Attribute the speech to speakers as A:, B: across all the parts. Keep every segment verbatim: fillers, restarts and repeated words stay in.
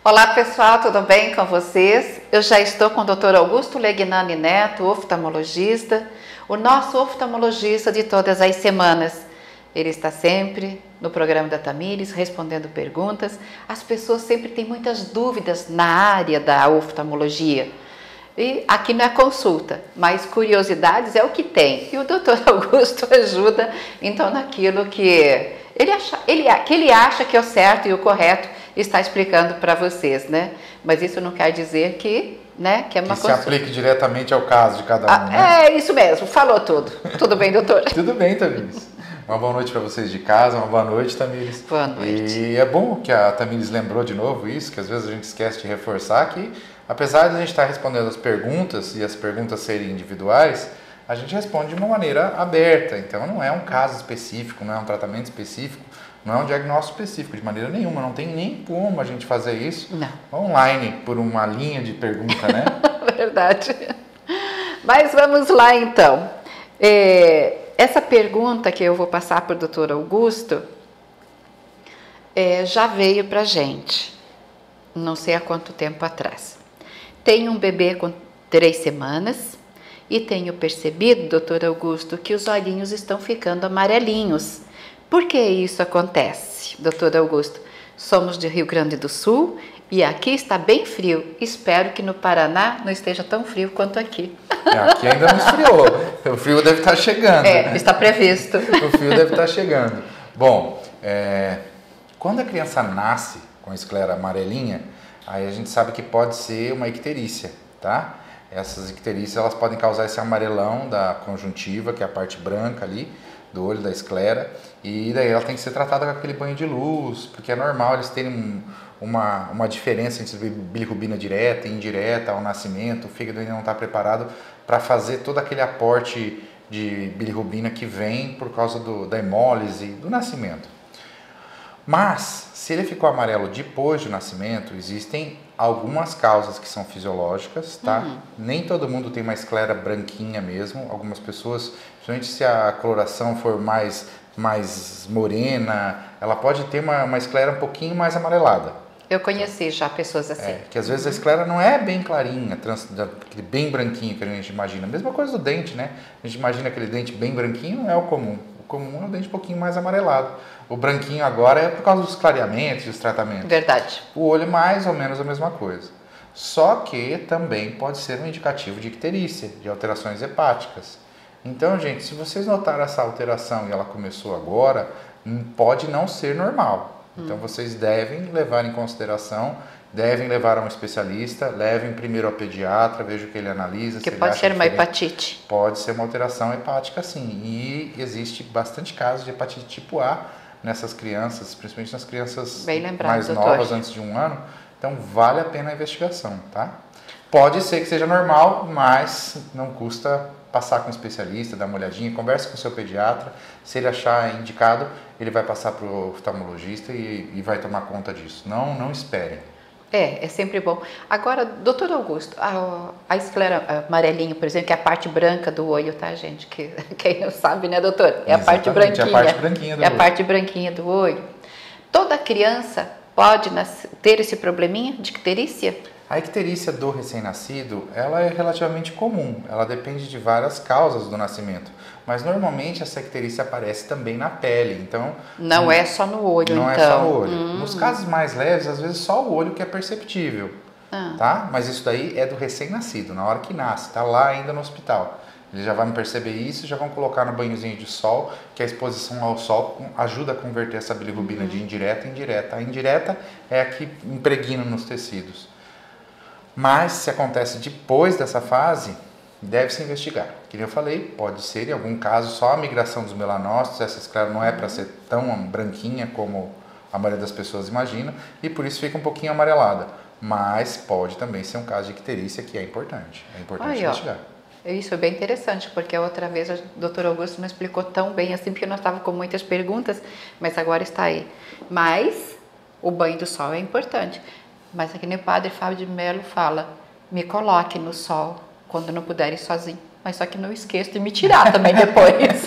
A: Olá pessoal, tudo bem com vocês? Eu já estou com o doutor Augusto Legnani Neto, oftalmologista, o nosso oftalmologista de todas as semanas. Ele está sempre no programa da Tamires, respondendo perguntas. As pessoas sempre têm muitas dúvidas na área da oftalmologia. E aqui não é consulta, mas curiosidades é o que tem. E o doutor Augusto ajuda, então, naquilo que ele acha, ele, que ele acha que é o certo e o correto, está explicando para vocês, né? Mas isso não quer dizer que, né, que é uma
B: que
A: consulta.
B: se aplique diretamente ao caso de cada um,
A: ah,
B: né?
A: É isso mesmo, falou tudo. Tudo bem, doutor?
B: Tudo bem, Tamires. Uma boa noite para vocês de casa, uma boa noite, Tamires.
A: Boa noite.
B: E é bom que a Tamires lembrou de novo isso, que às vezes a gente esquece de reforçar que, apesar de a gente estar respondendo as perguntas e as perguntas serem individuais, a gente responde de uma maneira aberta. Então não é um caso específico, não é um tratamento específico, não é um diagnóstico específico de maneira nenhuma. Não tem nem como a gente fazer isso
A: não.
B: online por uma linha de pergunta, né?
A: Verdade. Mas vamos lá então. É, essa pergunta que eu vou passar para o doutor Augusto é, já veio para a gente, não sei há quanto tempo atrás. Tenho um bebê com três semanas e tenho percebido, doutor Augusto, que os olhinhos estão ficando amarelinhos. Por que isso acontece, doutor Augusto? Somos de Rio Grande do Sul e aqui está bem frio. Espero que no Paraná não esteja tão frio quanto aqui.
B: É, aqui ainda não esfriou. O frio deve estar chegando.
A: É,
B: né?
A: está previsto.
B: O frio deve estar chegando. Bom, é, quando a criança nasce com a esclera amarelinha, aí a gente sabe que pode ser uma icterícia, tá? Essas icterícias, elas podem causar esse amarelão da conjuntiva, que é a parte branca ali do olho da esclera, e daí ela tem que ser tratada com aquele banho de luz, porque é normal eles terem um, uma, uma diferença entre bilirrubina direta e indireta ao nascimento. O fígado ainda não está preparado para fazer todo aquele aporte de bilirrubina que vem por causa do, da hemólise do nascimento. Mas, se ele ficou amarelo depois do nascimento, existem algumas causas que são fisiológicas, tá? Uhum. Nem todo mundo tem uma esclera branquinha mesmo. Algumas pessoas, principalmente se a coloração for mais, mais morena, ela pode ter uma, uma esclera um pouquinho mais amarelada.
A: Eu conheci já pessoas assim.
B: É, que às vezes a esclera não é bem clarinha, trans, aquele bem branquinho que a gente imagina. Mesma coisa do dente, né? A gente imagina aquele dente bem branquinho, não é o comum. O comum é o dente um pouquinho mais amarelado. O branquinho agora é por causa dos clareamentos e dos tratamentos.
A: Verdade.
B: O olho mais ou menos a mesma coisa. Só que também pode ser um indicativo de icterícia, de alterações hepáticas. Então, gente, se vocês notaram essa alteração e ela começou agora, pode não ser normal. Então, hum. vocês devem levar em consideração, devem levar a um especialista, levem primeiro ao pediatra, veja o que ele analisa.
A: Que pode ser uma hepatite.
B: Pode ser uma alteração hepática, sim. E existe bastante casos de hepatite tipo A nessas crianças, principalmente nas crianças
A: Bem lembrado,
B: mais
A: doutor.
B: novas, antes de um ano. Então, vale a pena a investigação, tá? Pode ser que seja normal, mas não custa passar com um especialista, dar uma olhadinha, converse com o seu pediatra. Se ele achar indicado, ele vai passar para o oftalmologista e, e vai tomar conta disso. Não, não esperem.
A: É, é sempre bom. Agora, doutor Augusto, a, a esclera amarelinha, por exemplo, que é a parte branca do olho, tá, gente? Que, quem não sabe, né, doutor? É a parte branquinha.
B: É a parte branquinha do
A: é
B: olho.
A: É a parte branquinha do olho. Toda criança pode nascer, ter esse probleminha de icterícia?
B: A icterícia do recém-nascido, ela é relativamente comum. Ela depende de várias causas do nascimento. Mas normalmente essa icterícia aparece também na pele, então...
A: Não, não é só no olho,
B: não
A: então.
B: Não é só no olho.
A: Hum.
B: Nos casos mais leves, às vezes só o olho que é perceptível, ah. tá? Mas isso daí é do recém-nascido, na hora que nasce, tá lá ainda no hospital. Eles já vão perceber isso e já vão colocar no banhozinho de sol, que a exposição ao sol ajuda a converter essa bilirrubina uhum. de indireta em indireta. A indireta é a que impregna nos tecidos. Mas se acontece depois dessa fase, deve-se investigar. Como eu falei, pode ser em algum caso só a migração dos melanócitos, essa esclera não é para ser tão branquinha como a maioria das pessoas imagina, e por isso fica um pouquinho amarelada. Mas pode também ser um caso de icterícia, que é importante. É importante
A: Aí,
B: investigar.
A: Ó, isso é bem interessante, porque a outra vez o doutor Augusto não explicou tão bem assim, porque nós estávamos com muitas perguntas, mas agora está aí. Mas o banho do sol é importante. Mas aqui nem o padre Fábio de Mello fala, me coloque no sol quando não puder ir sozinho. Mas só que não esqueça de me tirar também depois.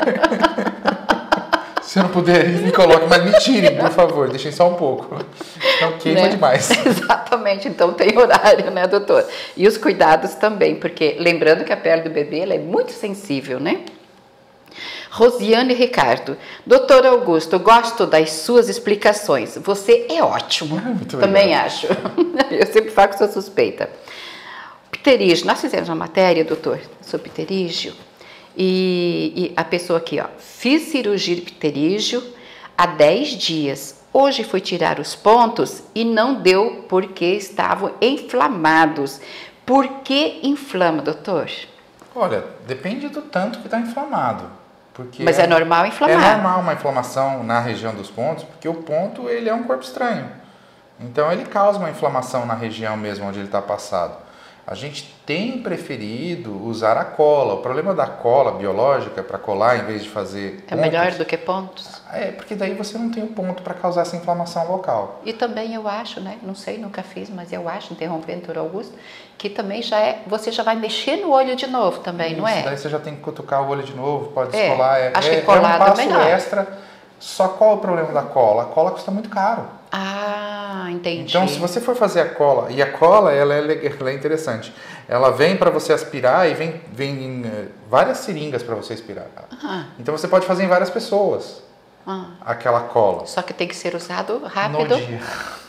B: Se eu não puder ir, me coloque, mas me tirem, por favor, deixem só um pouco. Não queima
A: né?
B: demais.
A: Exatamente, então tem horário, né, doutor? E os cuidados também, porque lembrando que a pele do bebê ela é muito sensível, né? Rosiane Ricardo, doutor Augusto, gosto das suas explicações. Você é ótimo.
B: Muito
A: Também
B: obrigado.
A: acho. Eu sempre faço sua suspeita. Pterígio, nós fizemos uma matéria, doutor, sobre pterígio. E, e a pessoa aqui, ó, fiz cirurgia de pterígio há dez dias. Hoje fui tirar os pontos e não deu porque estavam inflamados. Por que inflama, doutor?
B: Olha, depende do tanto que está inflamado. Porque
A: Mas é, é normal inflamar?
B: É normal uma inflamação na região dos pontos, porque o ponto ele é um corpo estranho. Então ele causa uma inflamação na região mesmo onde ele está passado. A gente tem preferido usar a cola. O problema da cola biológica para colar em vez de fazer
A: é pontos, melhor do que pontos?
B: É, porque daí você não tem o ponto para causar essa inflamação local.
A: E também eu acho, né? Não sei, nunca fiz, mas eu acho, interrompendo, doutor Augusto, que também já é, você já vai mexer no olho de novo também,
B: Isso,
A: não é?
B: Daí você já tem que cutucar o olho de novo, pode
A: é,
B: descolar. É,
A: acho
B: é,
A: que colado
B: é um passo
A: melhor.
B: extra. Só qual é o problema da cola? A cola custa muito caro.
A: Ah, entendi.
B: Então, se você for fazer a cola, e a cola ela é, ela é interessante, ela vem para você aspirar e vem, vem uh, várias seringas para você aspirar.
A: Ah.
B: Então, você pode fazer em várias pessoas ah. aquela cola.
A: Só que tem que ser usado rápido.
B: No dia.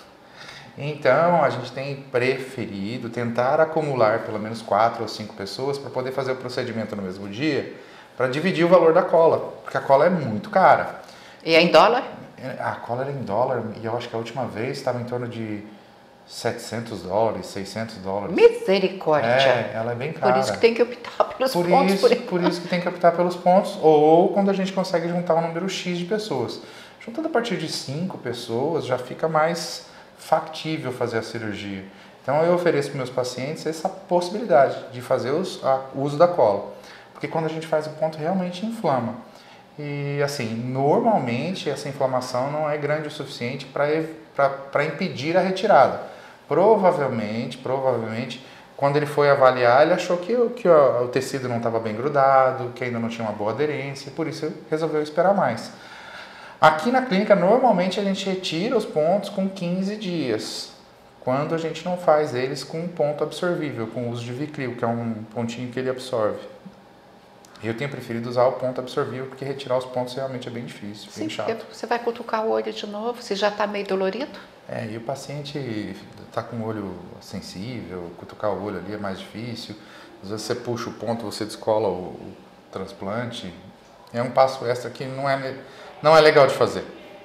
B: Então, a gente tem preferido tentar acumular pelo menos quatro ou cinco pessoas para poder fazer o procedimento no mesmo dia, para dividir o valor da cola, porque a cola é muito cara.
A: E é em dólar?
B: A cola era em dólar e eu acho que a última vez estava em torno de setecentos dólares, seiscentos dólares.
A: Misericórdia!
B: É, ela é bem cara.
A: Por isso que tem que optar pelos
B: por
A: pontos.
B: Isso,
A: por,
B: por isso que tem que optar pelos pontos, ou quando a gente consegue juntar um número X de pessoas. Juntando a partir de cinco pessoas já fica mais factível fazer a cirurgia. Então eu ofereço para meus pacientes essa possibilidade de fazer os, a, o uso da cola. Porque quando a gente faz o ponto realmente inflama. E assim, normalmente essa inflamação não é grande o suficiente para impedir a retirada. Provavelmente, provavelmente, quando ele foi avaliar, ele achou que, que o, o tecido não estava bem grudado, que ainda não tinha uma boa aderência, por isso resolveu esperar mais. Aqui na clínica, normalmente a gente retira os pontos com quinze dias, quando a gente não faz eles com um ponto absorvível, com o uso de Vicryl, que é um pontinho que ele absorve. Eu tenho preferido usar o ponto absorvível, porque retirar os pontos realmente é bem difícil,
A: Sim,
B: bem chato.
A: Você vai cutucar o olho de novo, você já está meio dolorido?
B: É, e o paciente está com o olho sensível, cutucar o olho ali é mais difícil. Às vezes você puxa o ponto, você descola o, o transplante. É um passo extra que não é, não é legal de fazer.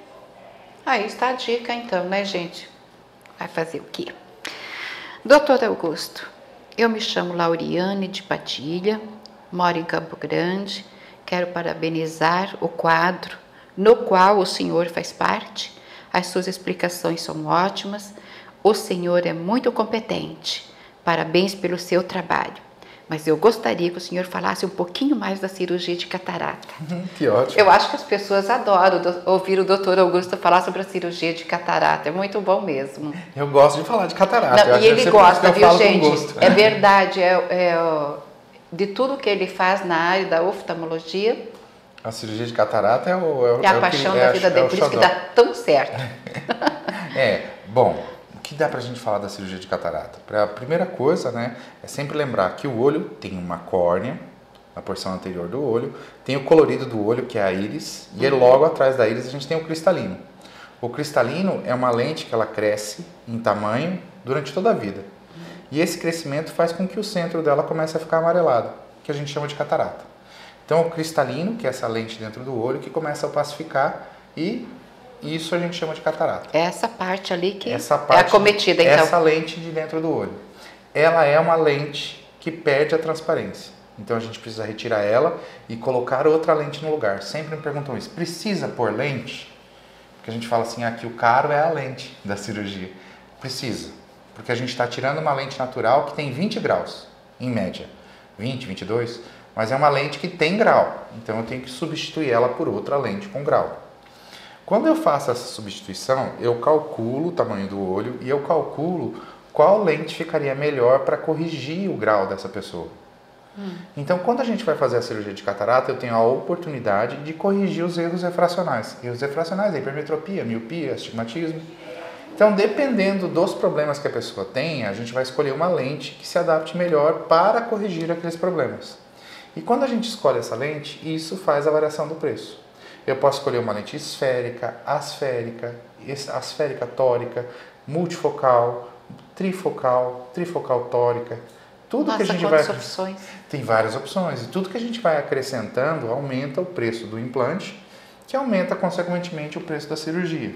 A: Aí está a dica então, né, gente? Vai fazer o quê? Doutor Augusto, eu me chamo Lauriane de Padilha, moro em Campo Grande, quero parabenizar o quadro no qual o senhor faz parte. As suas explicações são ótimas, o senhor é muito competente. Parabéns pelo seu trabalho. Mas eu gostaria que o senhor falasse um pouquinho mais da cirurgia de catarata.
B: Que ótimo.
A: Eu acho que as pessoas adoram ouvir o doutor Augusto falar sobre a cirurgia de catarata. É muito bom mesmo.
B: Eu gosto de falar de catarata.
A: Não, e ele gosta, viu, gente?
B: Gosto.
A: É verdade, é... é de tudo que ele faz na área da oftalmologia.
B: A cirurgia de catarata é, o, é,
A: é a
B: é
A: paixão
B: que,
A: da
B: é
A: vida
B: a,
A: dele,
B: é
A: por isso que dá tão certo.
B: É, bom, o que dá pra gente falar da cirurgia de catarata? A primeira coisa, né, é sempre lembrar que o olho tem uma córnea, na porção anterior do olho, tem o colorido do olho, que é a íris, uhum. E logo atrás da íris a gente tem o cristalino. O cristalino é uma lente que ela cresce em tamanho durante toda a vida. E esse crescimento faz com que o centro dela comece a ficar amarelado, que a gente chama de catarata. Então, o cristalino, que é essa lente dentro do olho, que começa a opacificar e isso a gente chama de catarata.
A: É essa parte ali que
B: essa parte,
A: é acometida, então.
B: Essa lente de dentro do olho. Ela é uma lente que perde a transparência. Então, a gente precisa retirar ela e colocar outra lente no lugar. Sempre me perguntam isso. Precisa pôr lente? Porque a gente fala assim, aqui o caro é a lente da cirurgia. Precisa. Porque a gente está tirando uma lente natural que tem vinte graus, em média. vinte, vinte e dois, mas é uma lente que tem grau. Então eu tenho que substituir ela por outra lente com grau. Quando eu faço essa substituição, eu calculo o tamanho do olho e eu calculo qual lente ficaria melhor para corrigir o grau dessa pessoa. Hum. Então, quando a gente vai fazer a cirurgia de catarata, eu tenho a oportunidade de corrigir os erros refracionais. Erros refracionais é hipermetropia, miopia, astigmatismo. Então, dependendo dos problemas que a pessoa tem, a gente vai escolher uma lente que se adapte melhor para corrigir aqueles problemas. E quando a gente escolhe essa lente, isso faz a variação do preço. Eu posso escolher uma lente esférica, asférica, asférica tórica, multifocal, trifocal, trifocal tórica. Tudo
A: Nossa,
B: que a gente
A: quantas
B: vai...
A: opções.
B: Tem várias opções. E tudo que a gente vai acrescentando aumenta o preço do implante, que aumenta, consequentemente, o preço da cirurgia.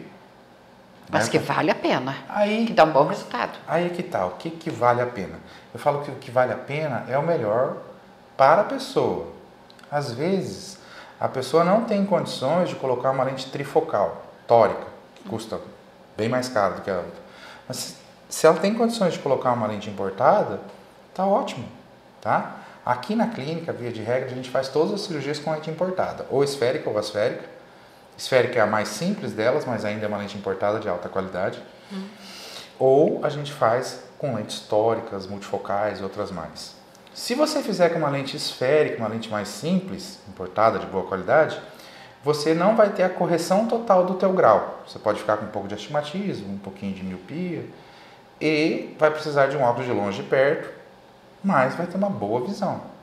A: Mas que vale a pena,
B: aí,
A: que dá um bom resultado.
B: Aí é que tá, o que, que vale a pena? Eu falo que o que vale a pena é o melhor para a pessoa. Às vezes, a pessoa não tem condições de colocar uma lente trifocal, tórica, que custa bem mais caro do que a outra. Mas se ela tem condições de colocar uma lente importada, tá ótimo, tá? Aqui na clínica, via de regra, a gente faz todas as cirurgias com lente importada, ou esférica ou asférica. Esférica é a mais simples delas, mas ainda é uma lente importada de alta qualidade. Hum. Ou a gente faz com lentes tóricas, multifocais e outras mais. Se você fizer com uma lente esférica, uma lente mais simples, importada de boa qualidade, você não vai ter a correção total do teu grau. Você pode ficar com um pouco de astigmatismo, um pouquinho de miopia e vai precisar de um óculos de longe e perto, mas vai ter uma boa visão.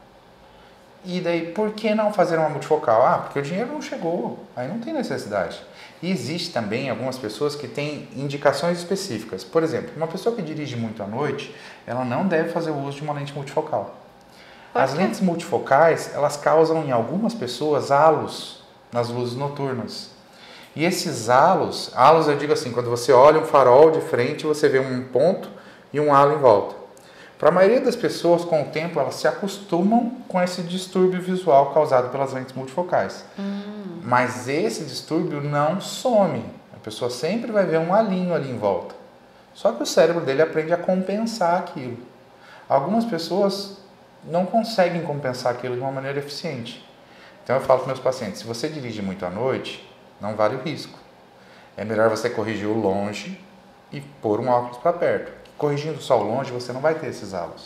B: E daí, por que não fazer uma multifocal? Ah, porque o dinheiro não chegou, aí não tem necessidade. E existe também algumas pessoas que têm indicações específicas. Por exemplo, uma pessoa que dirige muito à noite, ela não deve fazer o uso de uma lente multifocal. As lentes multifocais, elas causam em algumas pessoas halos nas luzes noturnas. E esses halos, halos eu digo assim, quando você olha um farol de frente, você vê um ponto e um halo em volta. Para a maioria das pessoas, com o tempo, elas se acostumam com esse distúrbio visual causado pelas lentes multifocais. Hum. Mas esse distúrbio não some. A pessoa sempre vai ver um alinho ali em volta. Só que o cérebro dele aprende a compensar aquilo. Algumas pessoas não conseguem compensar aquilo de uma maneira eficiente. Então eu falo para meus pacientes, se você dirige muito à noite, não vale o risco. É melhor você corrigir o longe e pôr um óculos para perto. Corrigindo só o longe, você não vai ter esses halos.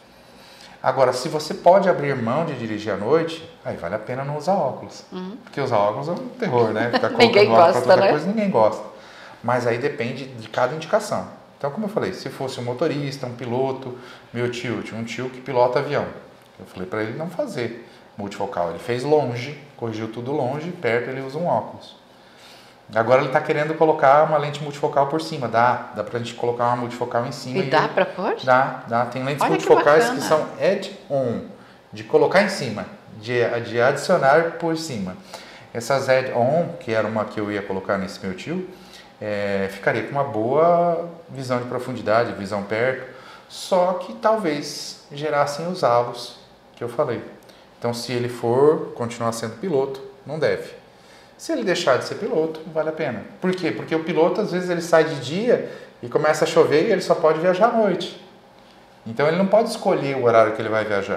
B: Agora, se você pode abrir mão de dirigir à noite, aí vale a pena não usar óculos. Uhum. Porque usar óculos é um terror, né? Ficar
A: ninguém gosta,
B: outra
A: né?
B: coisa, ninguém gosta. Mas aí depende de cada indicação. Então, como eu falei, se fosse um motorista, um piloto, meu tio, tinha um tio que pilota avião. Eu falei para ele não fazer multifocal. Ele fez longe, corrigiu tudo longe, perto ele usa um óculos. Agora ele está querendo colocar uma lente multifocal por cima. Dá, dá pra gente colocar uma multifocal em cima.
A: E, e dá para pôr?
B: Dá, dá. Tem lentes
A: Olha
B: multifocais
A: que,
B: que são add-on, de colocar em cima, de, de adicionar por cima. Essas add-on, que era uma que eu ia colocar nesse meu tio, é, ficaria com uma boa visão de profundidade, visão perto, só que talvez gerassem os halos que eu falei. Então, se ele for continuar sendo piloto, não deve. Se ele deixar de ser piloto, vale a pena. Por quê? Porque o piloto, às vezes, ele sai de dia e começa a chover e ele só pode viajar à noite. Então, ele não pode escolher o horário que ele vai viajar.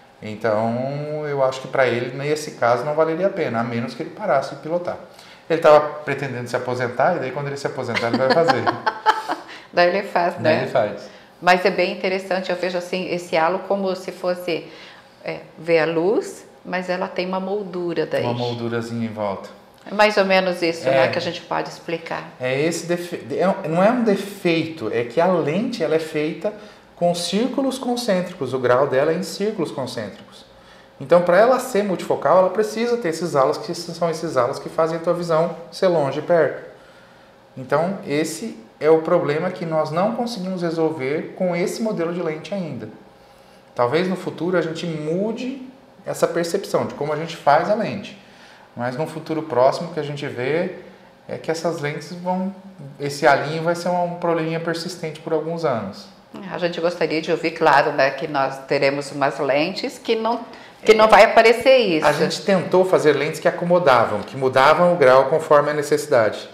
B: Então, eu acho que para ele, nesse caso, não valeria a pena, a menos que ele parasse de pilotar. Ele estava pretendendo se aposentar e daí, quando ele se aposentar, ele vai fazer.
A: Daí ele faz, né?
B: Daí ele faz.
A: Mas é bem interessante, eu vejo assim, esse halo como se fosse é, ver a luz, mas ela tem uma moldura daí.
B: Uma moldurazinha em volta.
A: É mais ou menos isso,
B: é,
A: né, que a gente pode explicar.
B: É esse defe... Não é um defeito, é que a lente ela é feita com círculos concêntricos, o grau dela é em círculos concêntricos. Então, para ela ser multifocal, ela precisa ter esses halos, que são esses halos que fazem a tua visão ser longe e perto. Então, esse é o problema que nós não conseguimos resolver com esse modelo de lente ainda. Talvez no futuro a gente mude essa percepção de como a gente faz a lente. Mas no futuro próximo que a gente vê é que essas lentes vão... Esse alinho vai ser um probleminha persistente por alguns anos.
A: A gente gostaria de ouvir, claro, né, que nós teremos umas lentes que não, que não vai aparecer isso.
B: A gente tentou fazer lentes que acomodavam, que mudavam o grau conforme a necessidade.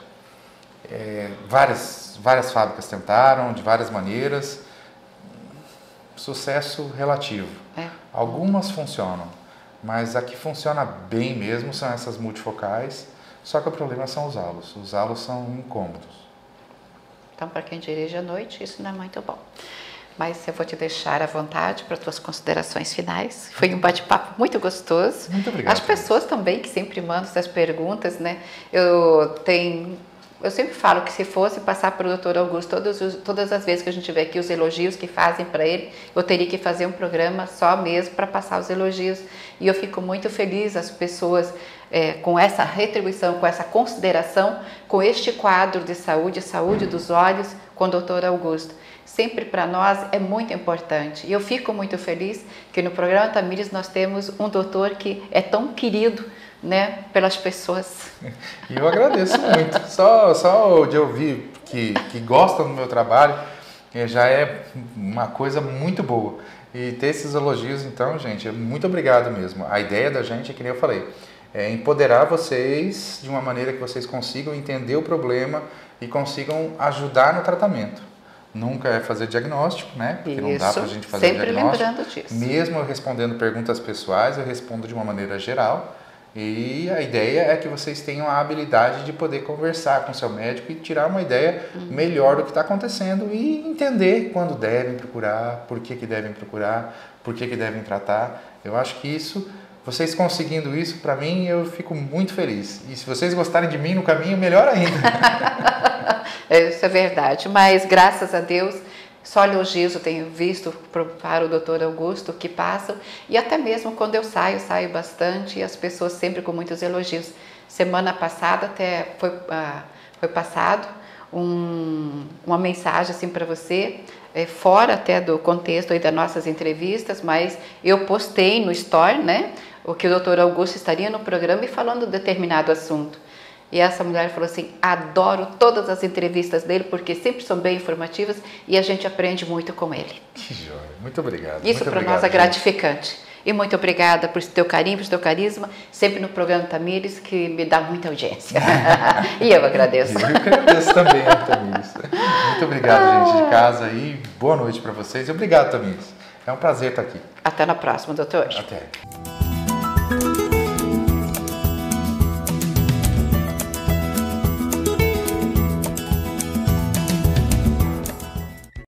B: É, várias, várias fábricas tentaram, de várias maneiras. Sucesso relativo. É. Algumas funcionam. Mas a que funciona bem mesmo são essas multifocais, só que o problema são os halos. Os halos são incômodos.
A: Então, para quem dirige à noite, isso não é muito bom. Mas eu vou te deixar à vontade para as tuas considerações finais. Foi um bate-papo muito gostoso.
B: Muito obrigado.
A: As pessoas também que sempre mandam essas perguntas, né? Eu tenho eu sempre falo que se fosse passar para o doutor Augusto todos os, todas as vezes que a gente vê aqui os elogios que fazem para ele, eu teria que fazer um programa só mesmo para passar os elogios. E eu fico muito feliz as pessoas é, com essa retribuição, com essa consideração, com este quadro de saúde, saúde dos olhos com o doutor Augusto. Sempre para nós é muito importante. E eu fico muito feliz que no programa Tamires nós temos um doutor que é tão querido, né, pelas pessoas.
B: E eu agradeço muito. Só, só de ouvir que, que gostam do meu trabalho já é uma coisa muito boa. E ter esses elogios, então, gente, muito obrigado mesmo. A ideia da gente, é que nem eu falei, é empoderar vocês de uma maneira que vocês consigam entender o problema e consigam ajudar no tratamento. Nunca é fazer diagnóstico, né? Porque
A: Isso,
B: não dá pra gente fazer
A: sempre
B: diagnóstico.
A: Lembrando disso.
B: Mesmo eu respondendo perguntas pessoais, eu respondo de uma maneira geral. E a ideia é que vocês tenham a habilidade de poder conversar com o seu médico e tirar uma ideia uhum. melhor do que está acontecendo e entender quando devem procurar, por que, que devem procurar, por que, que devem tratar. Eu acho que isso, vocês conseguindo isso, para mim, eu fico muito feliz. E se vocês gostarem de mim no caminho, melhor ainda.
A: Isso é verdade, mas graças a Deus, só elogios eu tenho visto para o doutor Augusto que passam, e até mesmo quando eu saio, saio bastante, e as pessoas sempre com muitos elogios. Semana passada até foi, ah, foi passado um, uma mensagem assim para você, é, fora até do contexto aí das nossas entrevistas, mas eu postei no Store, né, o que o doutor Augusto estaria no programa e falando de determinado assunto. E essa mulher falou assim, adoro todas as entrevistas dele, porque sempre são bem informativas e a gente aprende muito com ele.
B: Que joia, muito obrigado.
A: Isso para nós é gratificante. E muito obrigada por teu carinho, por teu carisma, sempre no programa Tamires, que me dá muita audiência. E eu agradeço.
B: Eu que agradeço também, Tamires. Muito obrigado, gente de casa aí. Boa noite para vocês e obrigado, Tamires. É um prazer estar aqui.
A: Até na próxima, doutor.
B: Até.